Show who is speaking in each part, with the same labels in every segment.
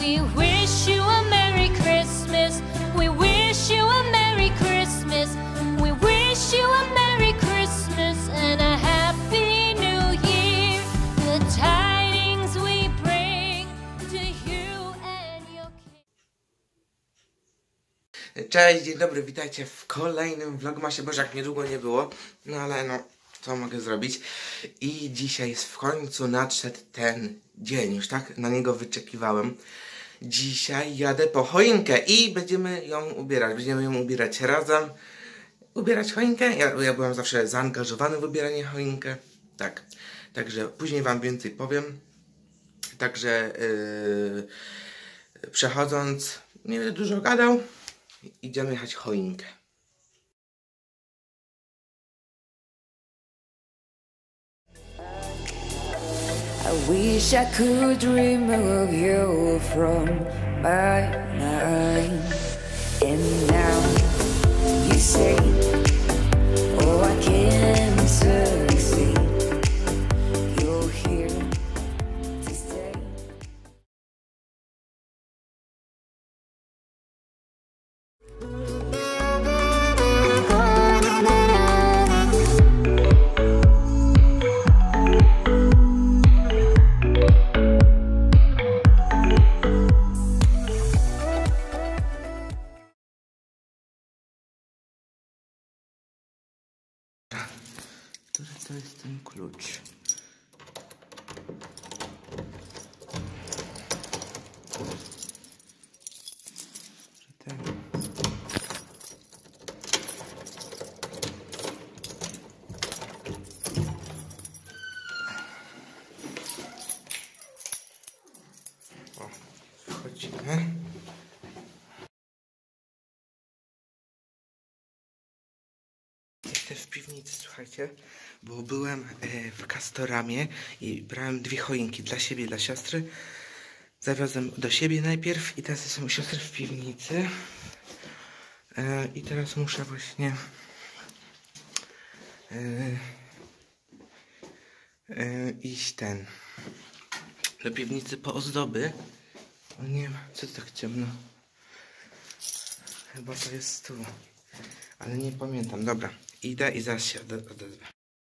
Speaker 1: We wish you a Merry Christmas. We wish you a Merry Christmas. We wish you a Merry Christmas and a Happy New Year. The tidings we bring to you and your kids.
Speaker 2: Cześć, dzień dobry, witajcie w kolejnym vlogmasie, bo jak niedługo nie było, no ale no, co mogę zrobić? I dzisiaj w końcu nadszedł ten dzień, już tak na niego wyczekiwałem. Dzisiaj jadę po choinkę i będziemy ją ubierać razem. Ubierać choinkę, ja byłem zawsze zaangażowany w ubieranie choinkę, tak, także później wam więcej powiem. Także przechodząc, nie będę dużo gadał. Idziemy jechać choinkę.
Speaker 3: I wish I could remove you from my mind. And now you say, oh, I can't succeed. You're here to stay.
Speaker 2: Który to jest ten klucz? Ten. O, wchodzimy. Jestem w piwnicy, słuchajcie, bo byłem w Castoramie i brałem dwie choinki dla siebie i dla siostry. Zawiozłem do siebie najpierw i teraz jestem u siostry w piwnicy. I teraz muszę właśnie iść do piwnicy po ozdoby. O nie wiem, co to tak ciemno? Chyba to jest tu. Ale nie pamiętam. Dobra, idę i zaraz się odezwę.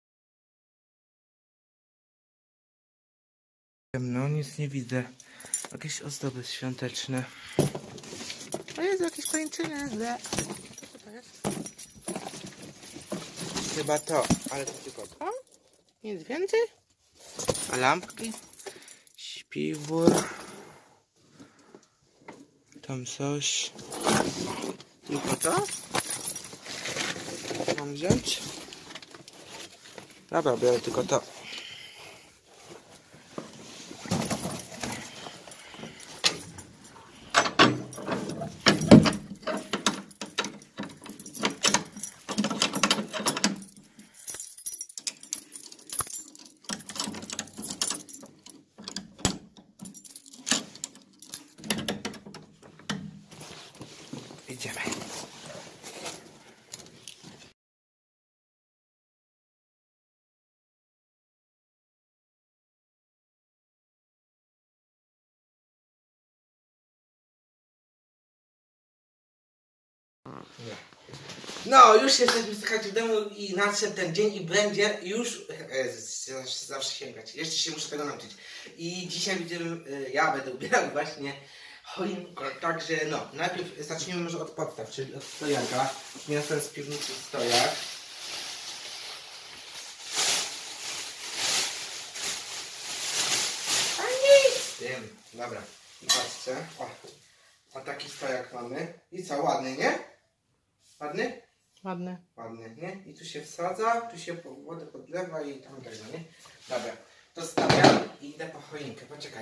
Speaker 2: No, nic nie widzę. Jakieś ozdoby świąteczne. O Jezu, jakieś kończyny. Co to jest? Chyba to, ale to tylko to? Nic więcej? A lampki? Śpiwór. Tam coś. Tylko to? Mam wziąć? Dobra, biorę tylko to. Idziemy. No, już jesteśmy, słuchajcie, w domu i nadszedł ten dzień i będzie już zawsze sięgać. Jeszcze się muszę tego nauczyć. I dzisiaj będziemy, ja będę ubierał właśnie choinkę, także no, najpierw zaczniemy może od podstaw, czyli od stojaka. Przyniosłem z piwnicy stojak. A nic z tym. Dobra, i patrzcie, o taki stojak mamy. I co, ładny, nie? Ładny?
Speaker 4: Ładny.
Speaker 2: Ładny, nie? I tu się wsadza, tu się wodę podlewa i tam tego, nie? Dobra, to stawiam i idę po choinkę, poczekaj.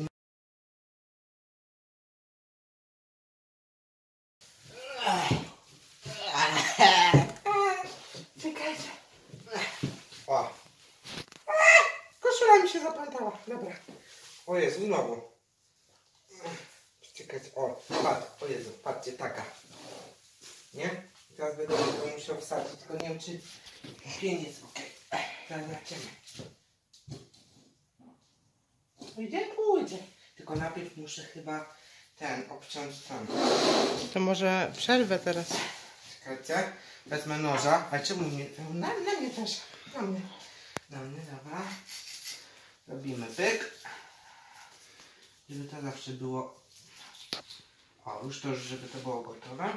Speaker 2: Czekajcie. O. Koszula mi się zapętała, dobra. O Jezu, znowu. Czekajcie, o Jezu, patrzcie, taka. Nie? Teraz będę to musiał wsadzić, tylko nie wiem, czy pień jest ok. Teraz zobaczymy. Pójdzie? Pójdzie. Tylko najpierw muszę chyba obciąć ten.
Speaker 4: To może przerwę teraz.
Speaker 2: Czekajcie, wezmę noża. Ale czemu mnie? Na mnie też. Na mnie, dobra. Robimy pyk. Żeby to zawsze było... O, już to, żeby to było gotowe.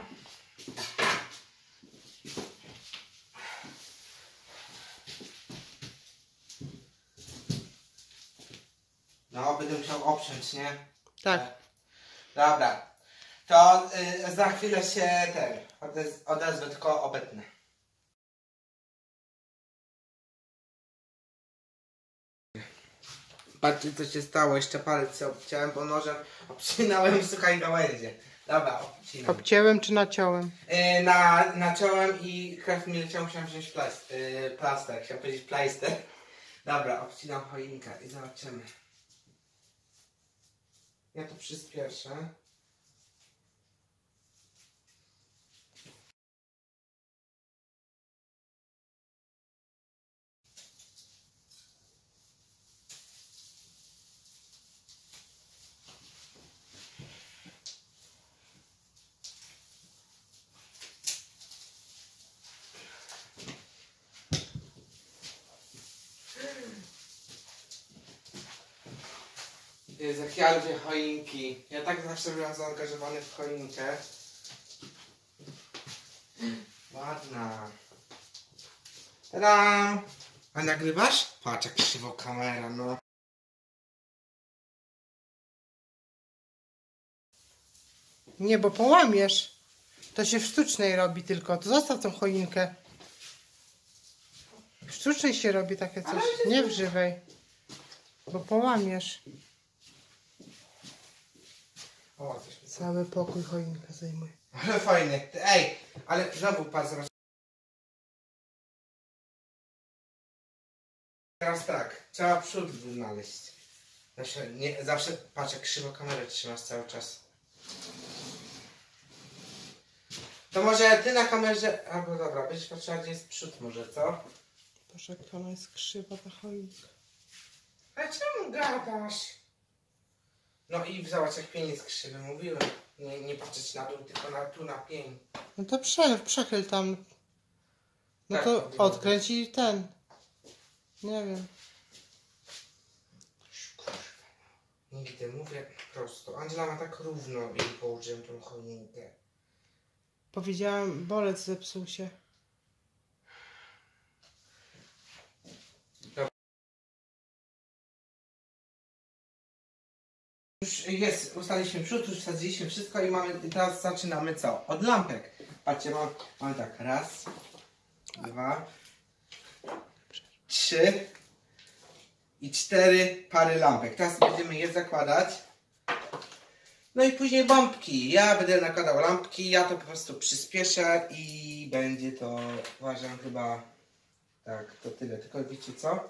Speaker 2: No, będę musiał obciąć, nie?
Speaker 4: Tak.
Speaker 2: Dobra. To za chwilę się odezwę, tylko obetnę. Patrzcie, co się stało. Jeszcze palec sobie obciąłem, bo nożem obcinałem, słuchaj, gałęzie. Dobra, obcinam.
Speaker 4: Obcięłem czy naciąłem?
Speaker 2: Naciąłem i krew mi leciała, musiałem wziąć plaster, chciałem powiedzieć plejster. Dobra, obcinam choinkę i zobaczymy. Ja to przyspieszę. Jezu, jak ja lubię choinki. Ja tak zawsze byłem zaangażowany w choinkę. Ładna. Tada! A nagrywasz? Patrz, jak krzywo kamera, no.
Speaker 4: Nie, bo połamiesz. To się w sztucznej robi tylko. To zostaw tą choinkę. W sztucznej się robi takie coś. Nie w żywej. Bo połamiesz.
Speaker 2: O, coś mi...
Speaker 4: Cały pokój choinka zajmuje.
Speaker 2: Ale fajny. Ej, ale znowu patrz, zobacz. Teraz tak, trzeba przód wynaleźć. Zawsze patrz, jak krzywo kamerę trzymasz cały czas. To może ty na kamerze, albo dobra, będziesz patrzyła, gdzie jest przód może, co?
Speaker 4: Boże, jak ona jest krzywa ta choinka.
Speaker 2: A czemu gadasz? No i zobacz, jak pień jest krzywy, mówiłem. Nie patrzeć na dół, tylko tu na pień.
Speaker 4: No to przechyl tam. No
Speaker 2: Tak,
Speaker 4: to
Speaker 2: powinno
Speaker 4: odkręć i ten. Nie wiem.
Speaker 2: Nigdy, mówię prosto. Angela ma tak równo i położyłem tą choinkę.
Speaker 4: Powiedziałam, bolec zepsuł się.
Speaker 2: Już jest, ustaliliśmy przód, już wsadziliśmy wszystko i teraz zaczynamy co? Od lampek. Patrzcie, mamy tak, raz, dwa, 3 i 4 pary lampek. Teraz będziemy je zakładać. No i później bombki. Ja będę nakładał lampki, ja to po prostu przyspieszę i będzie to, uważam, chyba tak, to tyle. Tylko wiecie co?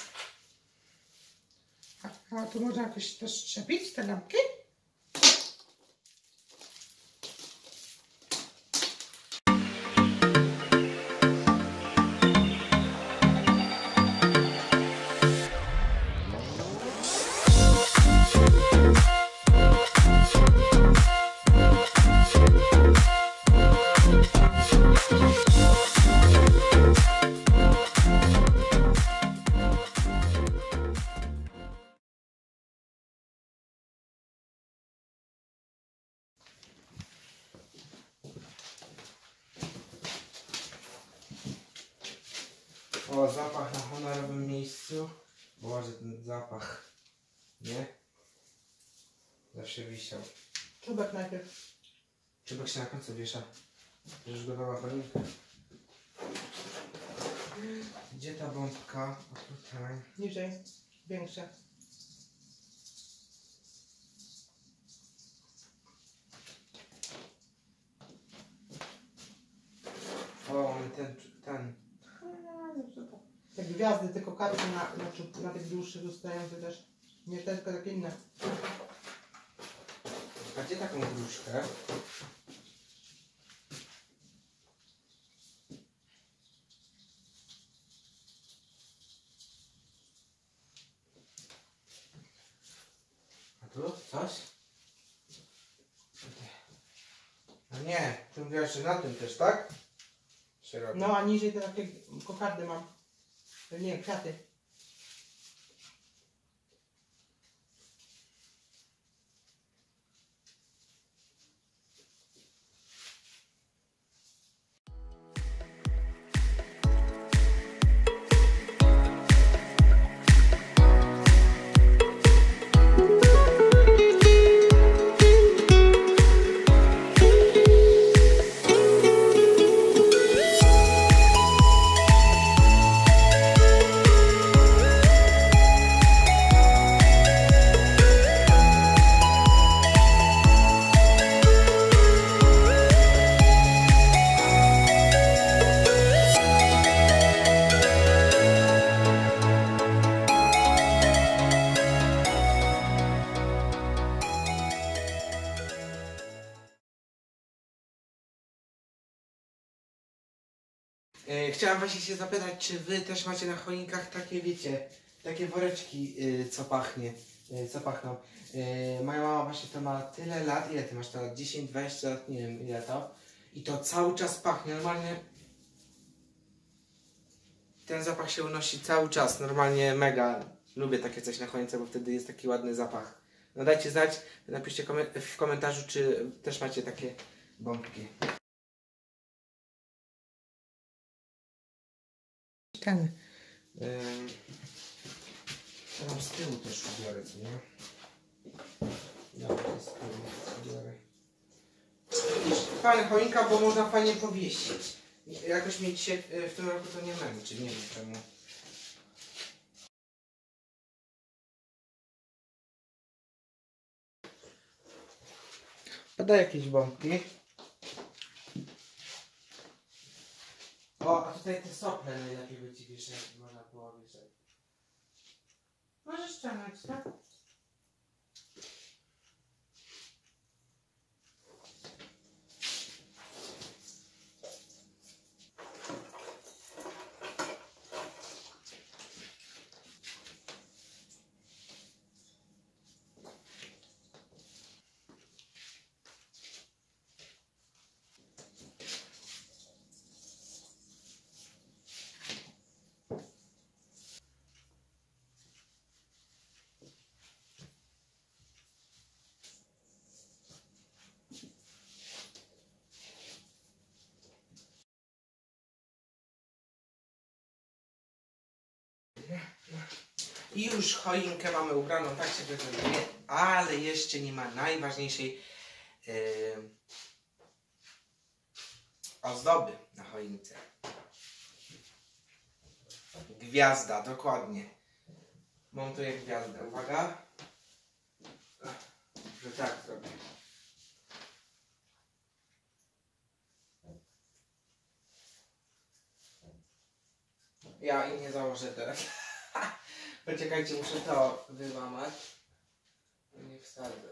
Speaker 2: A tu można jakoś też szczepić te lampki? O, zapach na honorowym miejscu. Boże, ten zapach. Nie? Zawsze wisiał.
Speaker 4: Czubek najpierw.
Speaker 2: Czubek się na końcu wiesza. Już gotowa choinka. Gdzie ta bombka? O, tutaj.
Speaker 4: Niżej. Większe.
Speaker 2: O, mamy ten.
Speaker 4: Te gwiazdy, te kokardki na tych dłuższych ustają też. Nie te, tylko takie inne.
Speaker 2: A gdzie taką gruszkę? A tu? Nie, tu wiesz, na tym też, tak? Się robi.
Speaker 4: No a niżej to takie kokardy mam. Nie, kwiaty.
Speaker 2: Chciałam właśnie się zapytać, czy wy też macie na choinkach takie, wiecie, takie woreczki, co pachnie, co pachną. Moja mama właśnie to ma tyle lat, ile ty masz to lat? 10, 20 lat, nie wiem ile to. I to cały czas pachnie, normalnie. Ten zapach się unosi cały czas, normalnie mega. Lubię takie coś na choince, bo wtedy jest taki ładny zapach. No dajcie znać, napiszcie w komentarzu, czy też macie takie bombki.
Speaker 4: Ten.
Speaker 2: Tam z tyłu też ubiorę, co nie? Dobra, z tyłu ubiorę. Fajna choinka, bo można fajnie powiesić. Jakoś mnie dzisiaj w tym roku to nie męczy, nie wiem czemu. Podaj jakieś bombki. O, a tutaj te sople najlepiej by ci wieszać, można było wieszać. Możesz ściągnąć, tak? I już choinkę mamy ubraną, tak się prezentuje, ale jeszcze nie ma najważniejszej ozdoby na choince. Gwiazda, dokładnie. Montuję gwiazdę. Uwaga. Że tak zrobię. Ja i nie założę teraz. Poczekajcie, muszę to wyłamać. Nie wsadzę.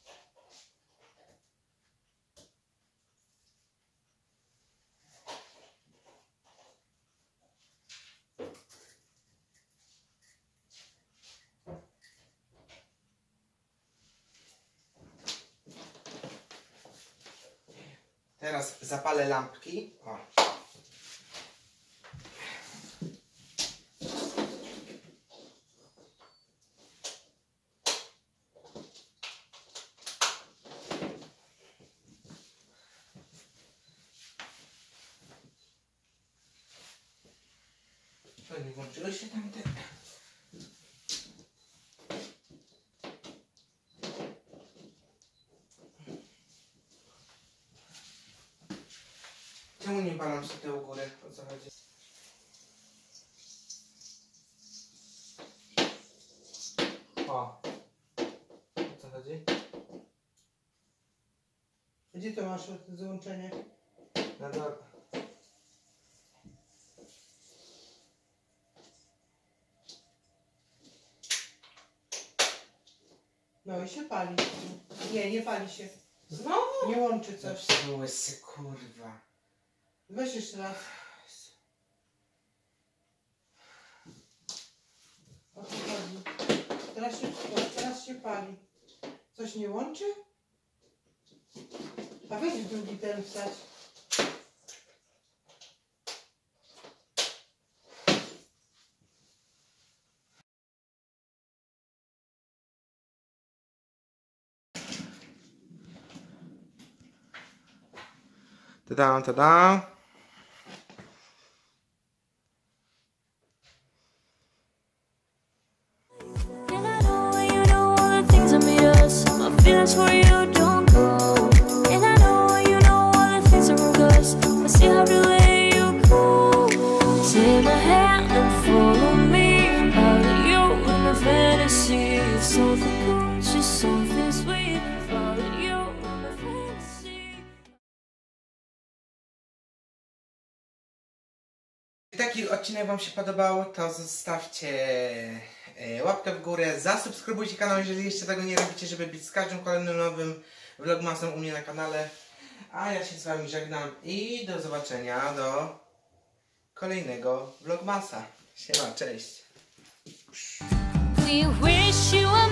Speaker 2: Teraz zapalę lampki. O. To nie włączyło się tamte. Czemu nie palam się te u góry? O co chodzi? O. O co chodzi?
Speaker 4: Gdzie to masz załączenie?
Speaker 2: Na dole.
Speaker 4: No i się pali. Nie, nie pali się.
Speaker 2: Znowu?
Speaker 4: Nie łączy coś.
Speaker 2: Łysy, kurwa.
Speaker 4: Weź jeszcze raz. O co chodzi? Teraz się pali. Coś nie łączy? A weź drugi ten wstać.
Speaker 2: Tada, tada.
Speaker 1: And I know you know all the things that made us. My feelings for you don't go. And I know you know all the things that broke us. I still have to let you go. Take my hand and follow me. I'll let you in my fantasy. If something good, just something sweet. Follow you in my fantasy.
Speaker 2: Jeśli taki odcinek wam się podobał, to zostawcie łapkę w górę, zasubskrybujcie kanał, jeżeli jeszcze tego nie robicie, żeby być z każdym kolejnym nowym vlogmasem u mnie na kanale. A ja się z wami żegnam i do zobaczenia do kolejnego vlogmasa. Siema, cześć!
Speaker 1: We wish you a